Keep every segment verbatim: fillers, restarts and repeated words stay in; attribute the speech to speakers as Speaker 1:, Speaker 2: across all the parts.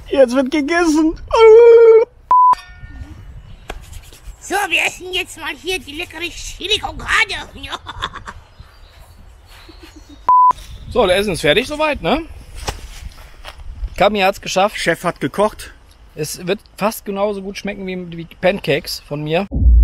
Speaker 1: Jetzt wird gegessen.
Speaker 2: So, wir essen jetzt mal hier die leckere Chili con Carne. Ja.
Speaker 3: So, der Essen ist fertig soweit, ne? Kami hat's geschafft.
Speaker 1: Chef hat gekocht.
Speaker 3: Es wird fast genauso gut schmecken wie, wie Pancakes von mir.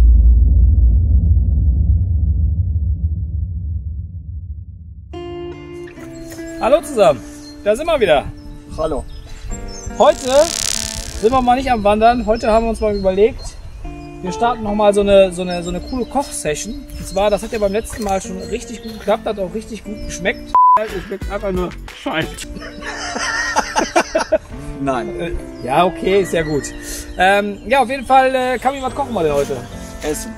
Speaker 3: Hallo zusammen, da sind wir wieder.
Speaker 1: Hallo.
Speaker 3: Heute sind wir mal nicht am Wandern. Heute haben wir uns mal überlegt, wir starten noch mal so eine, so eine, so eine coole Koch-Session. Und zwar, das hat ja beim letzten Mal schon richtig gut geklappt, hat auch richtig gut geschmeckt. Es schmeckt einfach nur Scheiße.
Speaker 1: Nein.
Speaker 3: Ja, okay, ist ja gut. Ähm, ja, auf jeden Fall, äh, Kami, was kochen wir denn heute?
Speaker 1: Essen.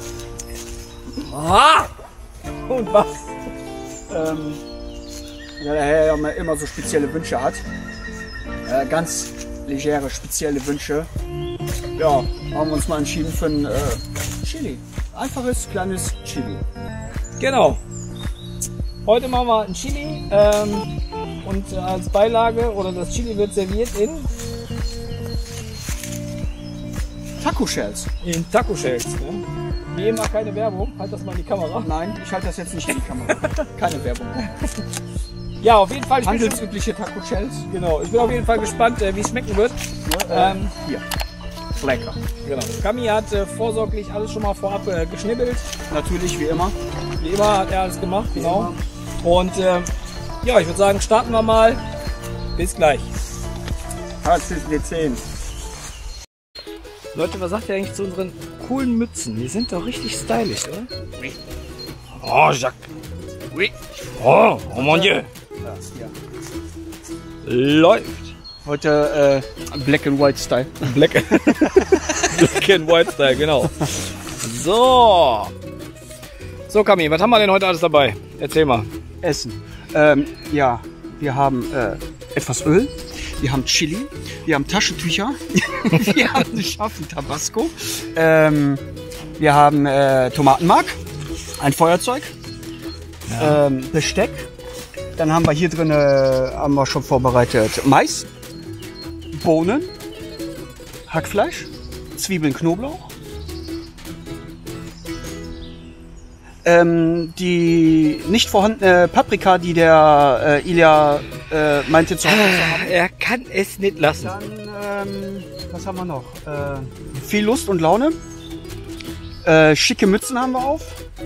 Speaker 3: Ah! Und was?
Speaker 1: Ähm, ja, der Herr ja immer so spezielle Wünsche hat. Äh, ganz legere, spezielle Wünsche. Ja, haben wir uns mal entschieden für ein äh, Chili. Einfaches, kleines Chili.
Speaker 3: Genau. Heute machen wir ein Chili ähm, und äh, als Beilage, oder das Chili wird serviert in,
Speaker 1: Taco Shells.
Speaker 3: in Taco Shells. Ne? Wie immer keine Werbung, halt das mal in die Kamera.
Speaker 1: Nein, ich halte das jetzt nicht in die Kamera. Keine Werbung.
Speaker 3: Ja, auf jeden Fall. Ich bin schon,
Speaker 1: Handelsübliche Taco Shells.
Speaker 3: genau, ich bin auf jeden Fall gespannt, äh, wie es schmecken wird.
Speaker 1: Ja, äh,
Speaker 3: Ähm,
Speaker 1: hier. Lecker.
Speaker 3: genau. Kami hat äh, vorsorglich alles schon mal vorab äh, geschnibbelt.
Speaker 1: Natürlich, wie immer.
Speaker 3: Wie immer hat er alles gemacht, genau. Und äh, ja, ich würde sagen, starten wir mal. Bis gleich.
Speaker 1: Herzlich die zehn.
Speaker 3: Leute, was sagt ihr eigentlich zu unseren coolen Mützen? Die sind doch richtig stylisch, oder? Oh, Jacques. Oui. Oh, oh mon Dieu.
Speaker 1: Ja, hier.
Speaker 3: Läuft.
Speaker 1: Heute äh, Black and White Style.
Speaker 3: Black, Black and White Style, genau. So. So, Kami, was haben wir denn heute alles dabei? Erzähl mal.
Speaker 1: Essen. Ähm, ja, wir haben äh, etwas Öl, wir haben Chili, wir haben Taschentücher, wir haben einen scharfen Tabasco, ähm, wir haben äh, Tomatenmark, ein Feuerzeug, ja. ähm, Besteck, dann haben wir hier drin, äh, haben wir schon vorbereitet, Mais, Bohnen, Hackfleisch, Zwiebeln, Knoblauch. Ähm, die nicht vorhandene Paprika, die der äh, Ilja äh, meinte zu haben.
Speaker 3: Er kann es nicht lassen.
Speaker 1: Dann, ähm, was haben wir noch? Äh, viel Lust und Laune. Äh, schicke Mützen haben wir auf.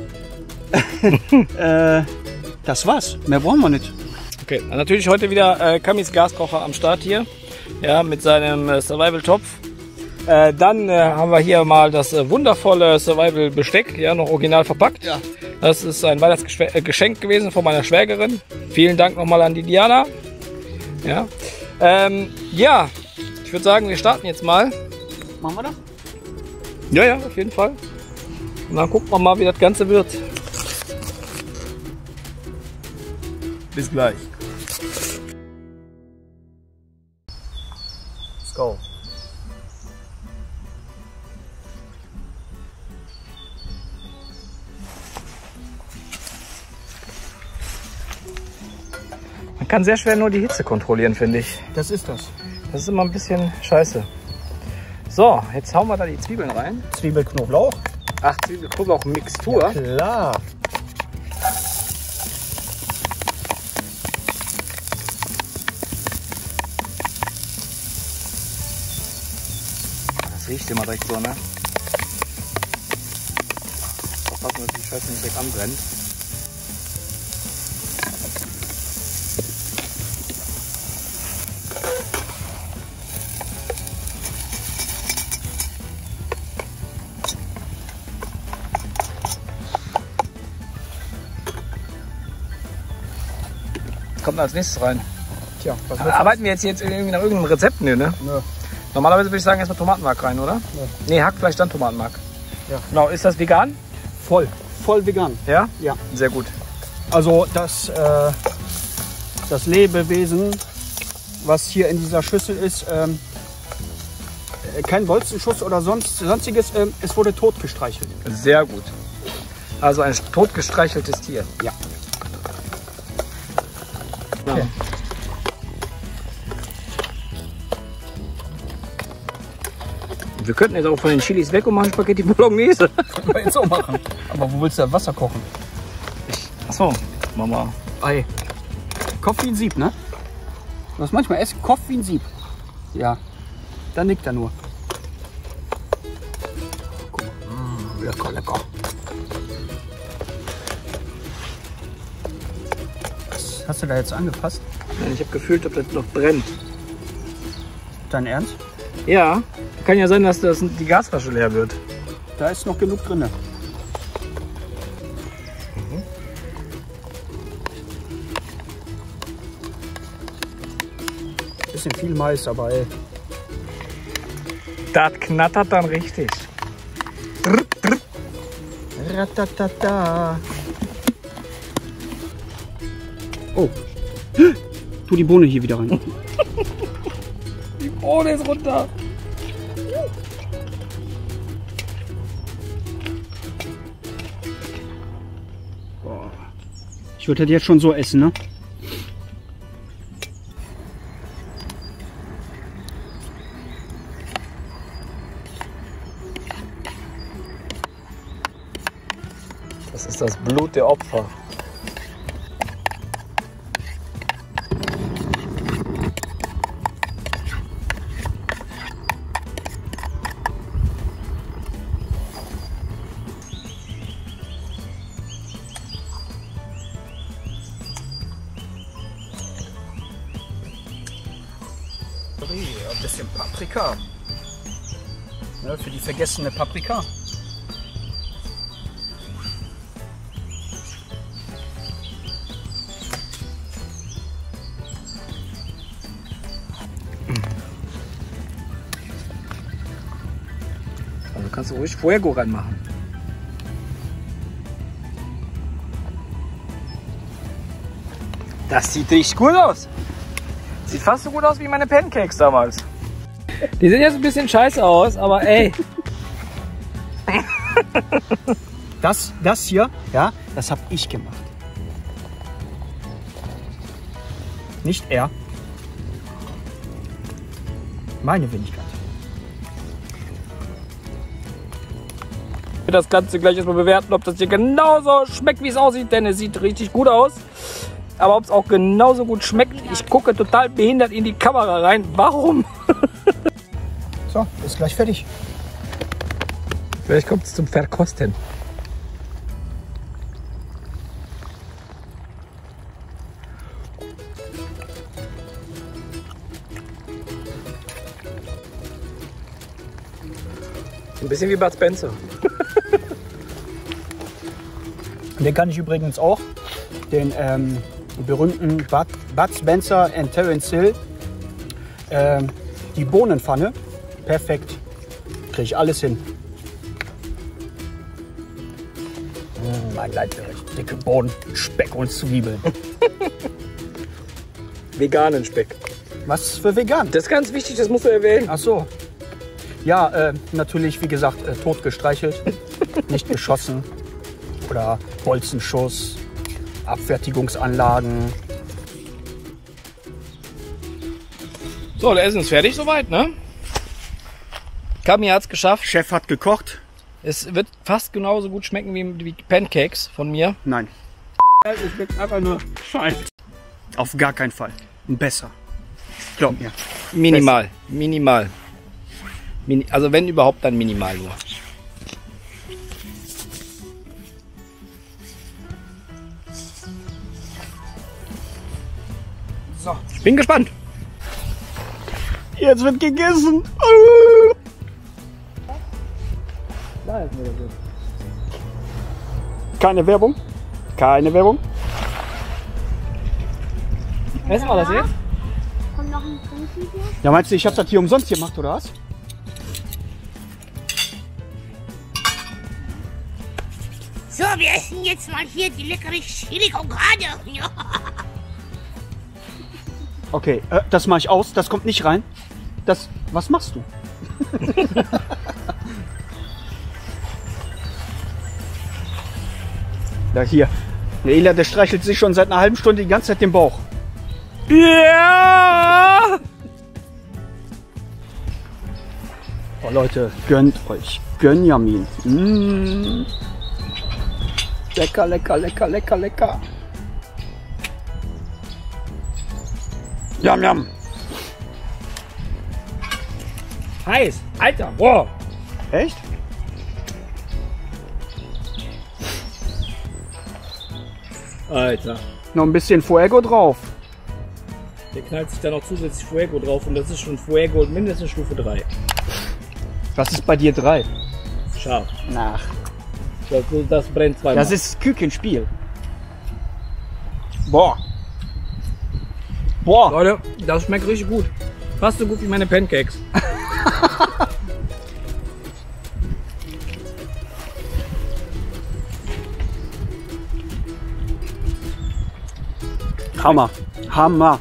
Speaker 1: äh, das war's. Mehr brauchen wir nicht.
Speaker 3: Okay, natürlich heute wieder äh, Kamis Gaskocher am Start hier. Ja, mit seinem äh, Survival-Topf. Äh, dann äh, haben wir hier mal das äh, wundervolle Survival-Besteck, ja, noch original verpackt.
Speaker 1: Ja.
Speaker 3: Das ist ein Weihnachtsgeschenk gewesen von meiner Schwägerin. Vielen Dank nochmal an die Diana. Ja, ähm, ja, ich würde sagen, wir starten jetzt mal.
Speaker 1: Machen wir das?
Speaker 3: Ja, ja, auf jeden Fall. Und dann gucken wir mal, wie das Ganze wird. Bis gleich.
Speaker 1: Let's go.
Speaker 3: Man kann sehr schwer nur die Hitze kontrollieren, finde ich.
Speaker 1: Das ist das.
Speaker 3: Das ist immer ein bisschen scheiße. So, jetzt hauen wir da die Zwiebeln rein.
Speaker 1: Zwiebel, Knoblauch.
Speaker 3: Ach, Zwiebel, Knoblauch, Mixtur.
Speaker 1: Ja, klar.
Speaker 3: Das riecht immer direkt so, ne? Aufpassen, dass die Scheiße nicht direkt anbrennt. Kommt als nächstes rein.
Speaker 1: Tja, was
Speaker 3: Arbeiten wir jetzt, jetzt irgendwie nach irgendeinem Rezept? Nee, ne?
Speaker 1: Nö.
Speaker 3: Normalerweise würde ich sagen, erstmal Tomatenmark rein, oder?
Speaker 1: Ja.
Speaker 3: Nee, Hackfleisch, dann Tomatenmark.
Speaker 1: Ja.
Speaker 3: Genau, ist das vegan?
Speaker 1: Voll. Voll vegan.
Speaker 3: Ja?
Speaker 1: Ja.
Speaker 3: Sehr gut.
Speaker 1: Also das, äh, das Lebewesen, was hier in dieser Schüssel ist, ähm, kein Bolzenschuss oder sonst, sonstiges, ähm, es wurde tot gestreichelt.
Speaker 3: Sehr gut. Also ein totgestreicheltes Tier.
Speaker 1: Ja.
Speaker 3: Okay. Wir könnten jetzt auch von den Chilis weg und machen Spaghetti Bolognese.
Speaker 1: Können wir jetzt auch machen. Aber wo willst du Wasser kochen?
Speaker 3: Achso, Mama.
Speaker 1: Ei. Kopf wie ein Sieb, ne? Du hast manchmal Essen, Kopf wie ein Sieb. Ja, dann nickt er nur. Guck mal. Mm, lecker, lecker. Was hast du da jetzt angepasst?
Speaker 3: Nein, ich habe gefühlt, ob das noch brennt.
Speaker 1: Dein Ernst?
Speaker 3: Ja, kann ja sein, dass das die Gasflasche leer wird.
Speaker 1: Da ist noch genug drin. Bisschen viel Mais, aber ey.
Speaker 3: Das knattert dann richtig.
Speaker 1: Ratatata. Oh. Tu die Bohne hier wieder rein.
Speaker 3: Die Bohne ist runter.
Speaker 1: Boah. Ich würde das jetzt schon so essen, ne?
Speaker 3: Das ist das Blut der Opfer.
Speaker 1: Ein bisschen Paprika. Ja, für die vergessene Paprika.
Speaker 3: Also kannst du ruhig Fuego reinmachen. Das sieht richtig gut aus. Sieht fast so gut aus wie meine Pancakes damals. Die sehen jetzt ein bisschen scheiße aus, aber ey.
Speaker 1: Das, das hier, ja, das habe ich gemacht. Nicht er. Meine Wenigkeit.
Speaker 3: Ich will das Ganze gleich erstmal bewerten, ob das hier genauso schmeckt, wie es aussieht, denn es sieht richtig gut aus. Aber ob es auch genauso gut schmeckt, ich gucke total behindert in die Kamera rein. Warum?
Speaker 1: So, ist gleich fertig.
Speaker 3: Vielleicht kommt es zum Verkosten. Ein bisschen wie Bud Spencer.
Speaker 1: Den kann ich übrigens auch. Den ähm, berühmten Bud, Bud Spencer und Terence Hill. Ähm, die Bohnenpfanne. Perfekt. Kriege ich alles hin. Mmh, mein Leibgericht. Dicke Bohnen, Speck und Zwiebeln.
Speaker 3: Veganen Speck.
Speaker 1: Was für vegan?
Speaker 3: Das ist ganz wichtig, das musst du erwähnen.
Speaker 1: Ach so. Ja, äh, natürlich, wie gesagt, äh, tot gestreichelt. Nicht geschossen. Oder Bolzenschuss. Abfertigungsanlagen.
Speaker 3: So, der Essen ist fertig soweit, ne? Kami hat es geschafft.
Speaker 1: Chef hat gekocht.
Speaker 3: Es wird fast genauso gut schmecken wie, wie Pancakes von mir.
Speaker 1: Nein. Es schmeckt einfach nur scheiße. Auf gar keinen Fall. Besser. Glaub mir.
Speaker 3: Minimal. Besser. Minimal. Mini, also wenn überhaupt, dann minimal nur.
Speaker 1: So.
Speaker 3: Ich bin gespannt.
Speaker 1: Jetzt wird gegessen. Keine Werbung. Keine Werbung.
Speaker 3: Essen wir das jetzt?
Speaker 2: Kommt noch ein Trinkvideo?
Speaker 1: Ja, meinst du, ich habe das hier umsonst gemacht, oder was?
Speaker 2: So, wir essen jetzt mal hier die leckere Chili con Carne. Ja.
Speaker 1: Okay, äh, das mache ich aus. Das kommt nicht rein. Das. Was machst du? Da hier. Der Ela, der streichelt sich schon seit einer halben Stunde die ganze Zeit den Bauch.
Speaker 3: Ja!
Speaker 1: Oh Leute, gönnt euch. Gönjamin. Mmh. Lecker, lecker, lecker, lecker, lecker. Jam, jam.
Speaker 3: Heiß. Alter, wow.
Speaker 1: Echt?
Speaker 3: Alter.
Speaker 1: Noch ein bisschen Fuego drauf.
Speaker 3: Der knallt sich da noch zusätzlich Fuego drauf und das ist schon Fuego mindestens Stufe drei.
Speaker 1: Was ist bei dir drei?
Speaker 3: Scharf.
Speaker 1: Nach.
Speaker 3: Das, das brennt zweimal.
Speaker 1: Das ist Kükenspiel. Boah. Boah.
Speaker 3: Leute, das schmeckt richtig gut. Fast so gut wie meine Pancakes.
Speaker 1: Hammer. Hammer.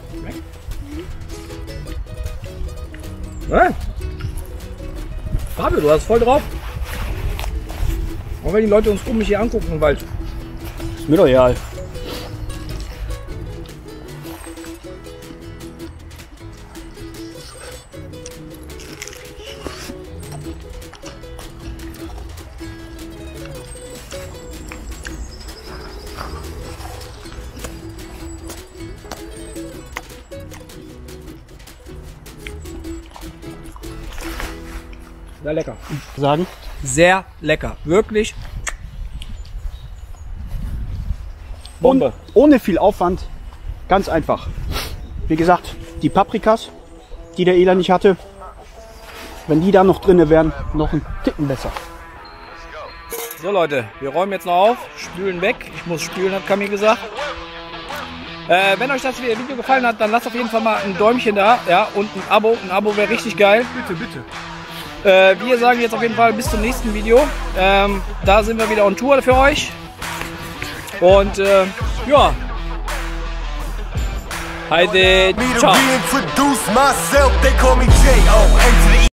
Speaker 3: Hey. Fabio, du hast voll drauf. Auch wenn die Leute uns komisch hier angucken im Wald.
Speaker 1: Ist mir doch egal.
Speaker 3: Sehr lecker.
Speaker 1: Sagen?
Speaker 3: Sehr lecker. Wirklich. Bombe.
Speaker 1: Und ohne viel Aufwand. Ganz einfach. Wie gesagt, die Paprikas, die der Ela nicht hatte, wenn die da noch drin wären, noch ein Ticken besser.
Speaker 3: So Leute, wir räumen jetzt noch auf, spülen weg. Ich muss spülen, hat Kami gesagt. Äh, wenn euch das Video gefallen hat, dann lasst auf jeden Fall mal ein Däumchen da, ja, und ein Abo. Ein Abo wäre richtig geil.
Speaker 1: Bitte, bitte.
Speaker 3: Äh, wir sagen jetzt auf jeden Fall bis zum nächsten Video. Ähm, da sind wir wieder on Tour für euch. Und äh, ja. Heide, ciao.